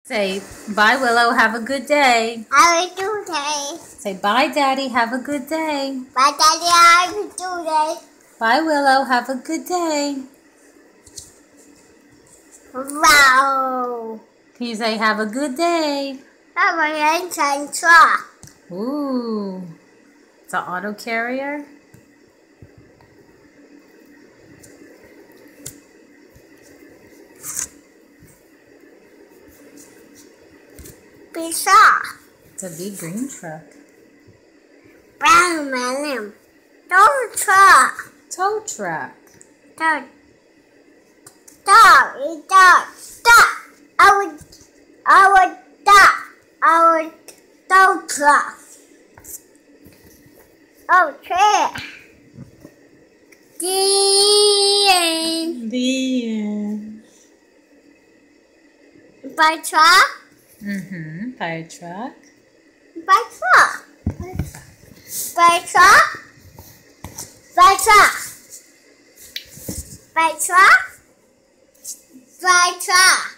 Say, bye, Willow. Have a good day. Have a good day. Say, bye, Daddy. Have a good day. Bye, Daddy. Have a good day. Bye, Willow. Have a good day. Wow. Can you say, have a good day? Have a engine truck. Ooh. It's an auto carrier. Pizza. It's a big green truck. Brown melon. Tow truck. Tow truck. Tow. Stop. Our tow truck. Okay. The end. The end. By truck. Fire truck. By truck. By truck. By truck. By truck. By truck.